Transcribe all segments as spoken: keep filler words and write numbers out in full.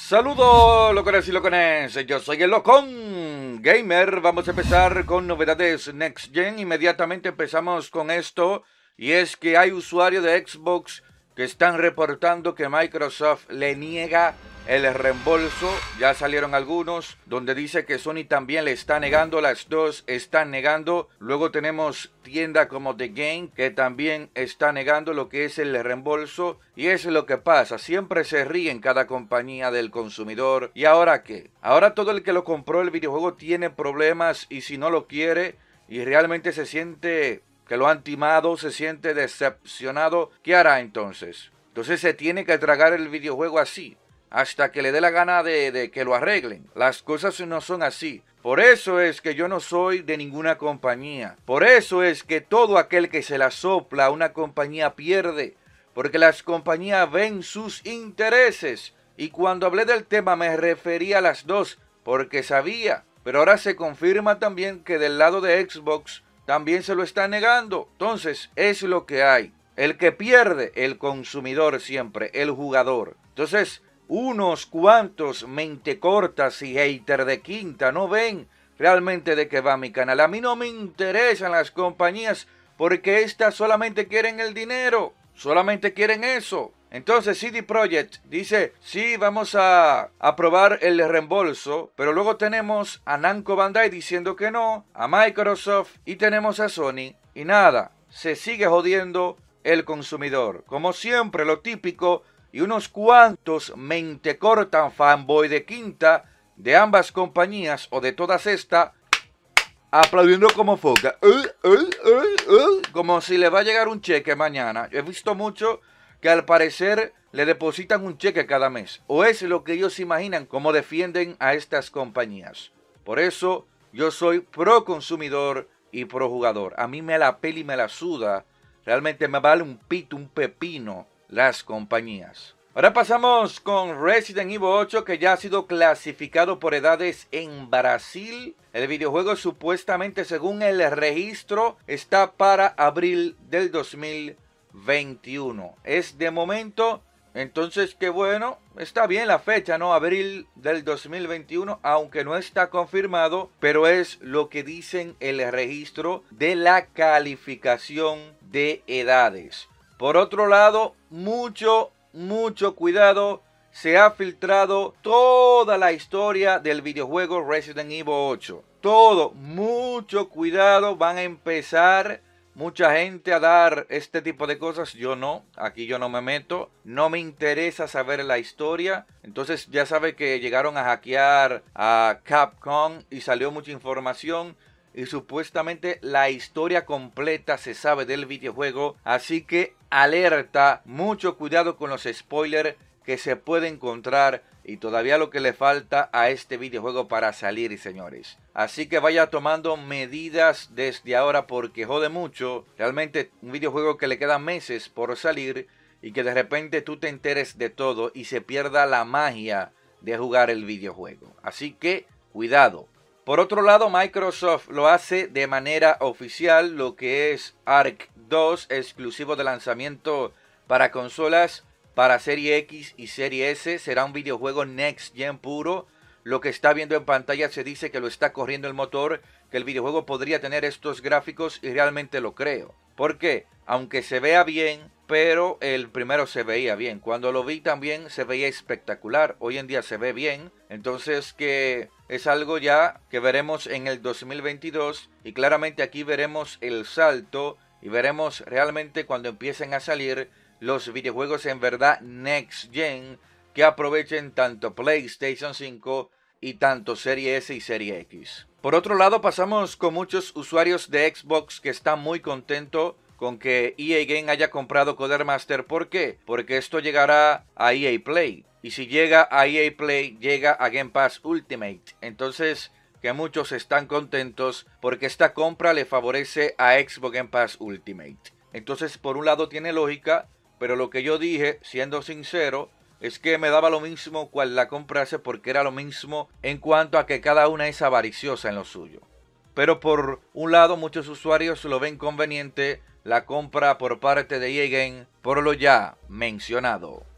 Saludos locones y locones, yo soy el Locón Gamer. Vamos a empezar con novedades Next Gen. Inmediatamente empezamos con esto, y es que hay usuarios de Xbox que están reportando que Microsoft le niega el reembolso. Ya salieron algunos donde dice que Sony también le está negando, las dos están negando. Luego tenemos tienda como The Game que también está negando lo que es el reembolso. Y es lo que pasa, siempre se ríen cada compañía del consumidor. ¿Y ahora qué? Ahora todo el que lo compró el videojuego tiene problemas, y si no lo quiere y realmente se siente que lo han timado, se siente decepcionado, ¿qué hará entonces? Entonces se tiene que tragar el videojuego así, hasta que le dé la gana de, de que lo arreglen. Las cosas no son así. Por eso es que yo no soy de ninguna compañía. Por eso es que todo aquel que se la sopla a una compañía pierde. Porque las compañías ven sus intereses. Y cuando hablé del tema me refería a las dos, porque sabía. Pero ahora se confirma también que del lado de Xbox también se lo está negando. Entonces es lo que hay. El que pierde, el consumidor siempre, el jugador. Entonces unos cuantos mentecortas y hater de quinta no ven realmente de qué va mi canal. A mí no me interesan las compañías, porque estas solamente quieren el dinero, solamente quieren eso. Entonces C D Projekt dice, sí, vamos a aprobar el reembolso, pero luego tenemos a Namco Bandai diciendo que no, a Microsoft, y tenemos a Sony, y nada, se sigue jodiendo el consumidor. Como siempre, lo típico. Y unos cuantos mentecortan fanboy de quinta de ambas compañías o de todas estas, aplaudiendo como foca, uh, uh, uh, uh, como si le va a llegar un cheque mañana. He visto mucho que al parecer le depositan un cheque cada mes, o es lo que ellos imaginan como defienden a estas compañías. Por eso yo soy pro consumidor y pro jugador. A mí me la pela y me la suda, realmente me vale un pito, un pepino las compañías. Ahora pasamos con Resident Evil ocho, que ya ha sido clasificado por edades en Brasil. El videojuego supuestamente, según el registro, está para abril del dos mil veintiuno. Es de momento, entonces qué bueno, está bien la fecha, ¿no? Abril del dos mil veintiuno, aunque no está confirmado, pero es lo que dicen el registro de la calificación de edades. Por otro lado, mucho, mucho cuidado. Se ha filtrado toda la historia del videojuego Resident Evil ocho. Todo, mucho cuidado. Van a empezar mucha gente a dar este tipo de cosas. Yo no, aquí yo no me meto. No me interesa saber la historia. Entonces ya sabe que llegaron a hackear a Capcom y salió mucha información. Y supuestamente la historia completa se sabe del videojuego. Así que alerta, mucho cuidado con los spoilers que se puede encontrar. Y todavía lo que le falta a este videojuego para salir, señores. Así que vaya tomando medidas desde ahora, porque jode mucho. Realmente un videojuego que le quedan meses por salir, y que de repente tú te enteres de todo y se pierda la magia de jugar el videojuego. Así que cuidado. Por otro lado, Microsoft lo hace de manera oficial, lo que es Ark dos, exclusivo de lanzamiento para consolas, para Serie X y Serie S. Será un videojuego Next Gen puro. Lo que está viendo en pantalla se dice que lo está corriendo el motor, que el videojuego podría tener estos gráficos, y realmente lo creo. ¿Por qué? Aunque se vea bien, pero el primero se veía bien. Cuando lo vi también se veía espectacular. Hoy en día se ve bien. Entonces que es algo ya que veremos en el dos mil veintidós. Y claramente aquí veremos el salto. Y veremos realmente cuando empiecen a salir los videojuegos en verdad Next Gen, que aprovechen tanto PlayStation cinco y tanto Serie S y Serie X. Por otro lado, pasamos con muchos usuarios de Xbox que están muy contentos con que E A Game haya comprado Codemaster. ¿Por qué? Porque esto llegará a E A Play. Y si llega a E A Play, llega a Game Pass Ultimate. Entonces, que muchos están contentos porque esta compra le favorece a Xbox Game Pass Ultimate. Entonces, por un lado tiene lógica, pero lo que yo dije, siendo sincero, es que me daba lo mismo cual la comprase, porque era lo mismo en cuanto a que cada una es avariciosa en lo suyo. Pero por un lado, muchos usuarios lo ven conveniente la compra por parte de E A Game por lo ya mencionado.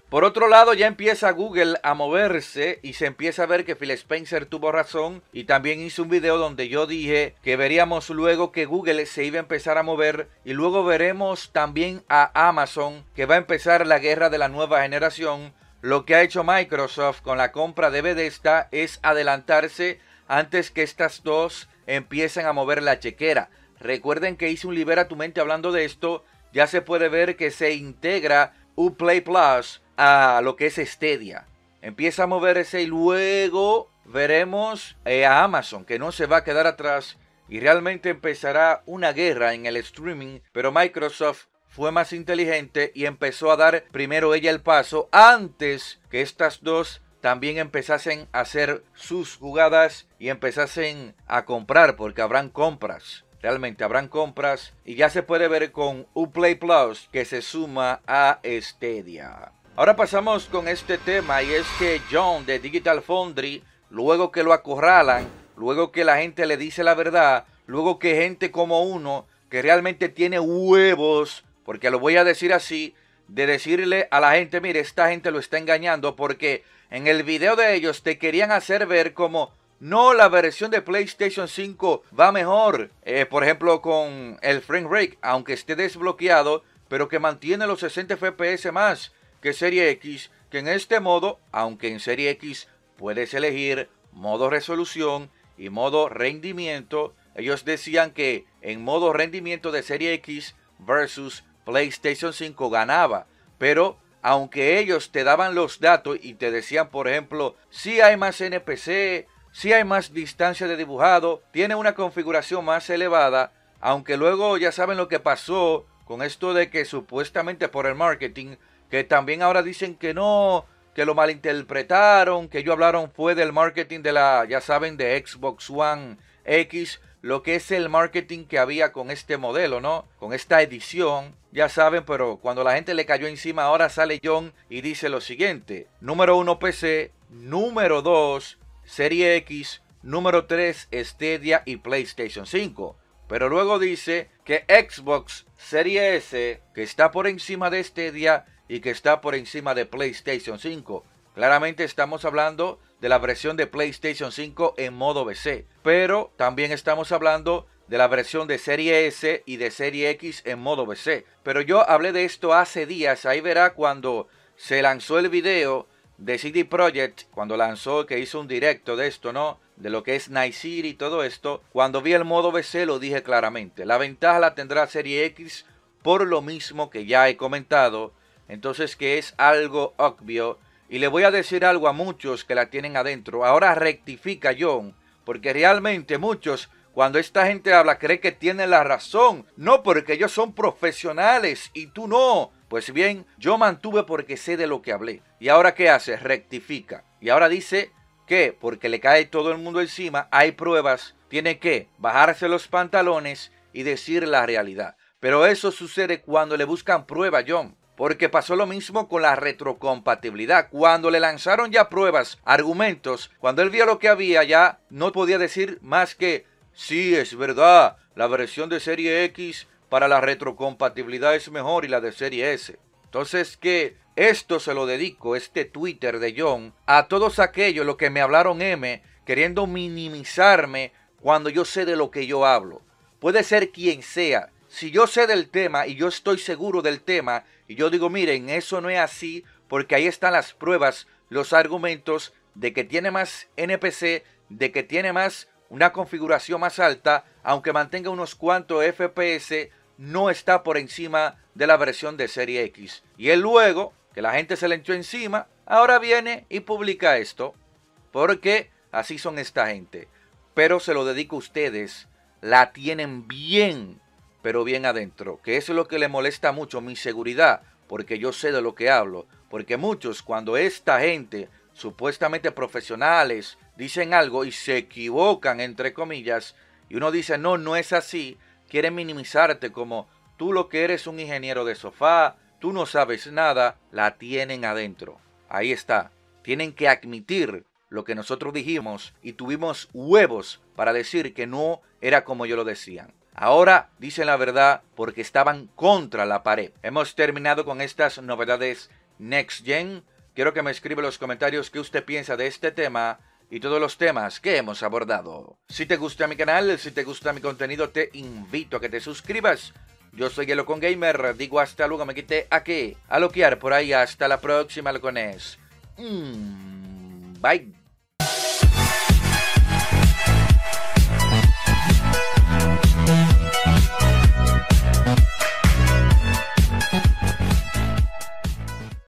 Por otro lado, ya empieza Google a moverse y se empieza a ver que Phil Spencer tuvo razón, y también hice un video donde yo dije que veríamos luego que Google se iba a empezar a mover, y luego veremos también a Amazon, que va a empezar la guerra de la nueva generación. Lo que ha hecho Microsoft con la compra de Bethesda es adelantarse antes que estas dos empiecen a mover la chequera. Recuerden que hice un Libera tu mente hablando de esto. Ya se puede ver que se integra Uplay Plus a lo que es Stadia. Empieza a moverse y luego veremos eh, a Amazon, que no se va a quedar atrás, y realmente empezará una guerra en el streaming. Pero Microsoft fue más inteligente y empezó a dar primero ella el paso antes que estas dos también empezasen a hacer sus jugadas y empezasen a comprar, porque habrán compras. Realmente habrán compras, y ya se puede ver con Uplay Plus que se suma a Stadia. Ahora pasamos con este tema, y es que John de Digital Foundry, luego que lo acorralan, luego que la gente le dice la verdad, luego que gente como uno que realmente tiene huevos, porque lo voy a decir así, de decirle a la gente, mire, esta gente lo está engañando, porque en el video de ellos te querían hacer ver como no, la versión de PlayStation cinco va mejor, eh, por ejemplo con el frame rate, aunque esté desbloqueado, pero que mantiene los sesenta F P S más que Serie X, que en este modo, aunque en Serie X puedes elegir modo resolución y modo rendimiento, ellos decían que en modo rendimiento de Serie X versus PlayStation cinco ganaba, pero aunque ellos te daban los datos y te decían, por ejemplo, si hay más N P C, si hay más distancia de dibujado, tiene una configuración más elevada, aunque luego ya saben lo que pasó con esto de que supuestamente por el marketing, que también ahora dicen que no, que lo malinterpretaron, que ellos hablaron fue del marketing de la, ya saben, de Xbox One X, lo que es el marketing que había con este modelo, ¿no? Con esta edición, ya saben, pero cuando la gente le cayó encima, ahora sale John y dice lo siguiente: número uno P C, número dos Serie X, número tres Stadia y PlayStation cinco. Pero luego dice que Xbox Serie S, que está por encima de Stadia y que está por encima de PlayStation cinco. Claramente estamos hablando de la versión de PlayStation cinco en modo V C, pero también estamos hablando de la versión de Serie S y de Serie X en modo V C. Pero yo hablé de esto hace días, ahí verá cuando se lanzó el video de C D Projekt, cuando lanzó, que hizo un directo de esto, ¿no? De lo que es Night City y todo esto. Cuando vi el modo V C lo dije claramente. La ventaja la tendrá Serie X por lo mismo que ya he comentado. Entonces, que es algo obvio. Y le voy a decir algo a muchos que la tienen adentro. Ahora rectifica John, porque realmente muchos, cuando esta gente habla, cree que tienen la razón. No, porque ellos son profesionales y tú no. Pues bien, yo mantuve porque sé de lo que hablé. ¿Y ahora qué hace? Rectifica. Y ahora dice que porque le cae todo el mundo encima, hay pruebas, tiene que bajarse los pantalones y decir la realidad. Pero eso sucede cuando le buscan prueba, John. Porque pasó lo mismo con la retrocompatibilidad. Cuando le lanzaron ya pruebas, argumentos, cuando él vio lo que había, ya no podía decir más que sí, es verdad, la versión de Serie X para la retrocompatibilidad es mejor y la de Serie S. Entonces, que esto se lo dedico, este Twitter de John, a todos aquellos los que me hablaron M, queriendo minimizarme cuando yo sé de lo que yo hablo. Puede ser quien sea. Si yo sé del tema y yo estoy seguro del tema y yo digo, miren, eso no es así, porque ahí están las pruebas, los argumentos de que tiene más N P C, de que tiene más una configuración más alta, aunque mantenga unos cuantos F P S, no está por encima de la versión de Serie X. Y él luego, que la gente se le echó encima, ahora viene y publica esto, porque así son esta gente. Pero se lo dedico a ustedes, la tienen bien, pero bien adentro, que eso es lo que le molesta mucho, mi seguridad, porque yo sé de lo que hablo, porque muchos, cuando esta gente, supuestamente profesionales, dicen algo y se equivocan, entre comillas, y uno dice, no, no es así, quieren minimizarte como tú lo que eres un ingeniero de sofá, tú no sabes nada, la tienen adentro. Ahí está, tienen que admitir lo que nosotros dijimos y tuvimos huevos para decir que no era como yo lo decían. Ahora dicen la verdad porque estaban contra la pared. Hemos terminado con estas novedades Next Gen. Quiero que me escriba en los comentarios qué usted piensa de este tema y todos los temas que hemos abordado. Si te gusta mi canal, si te gusta mi contenido, te invito a que te suscribas. Yo soy el Locón Gamer, digo hasta luego, me quité aquí, a loquear por ahí, hasta la próxima, locones. Mm, bye.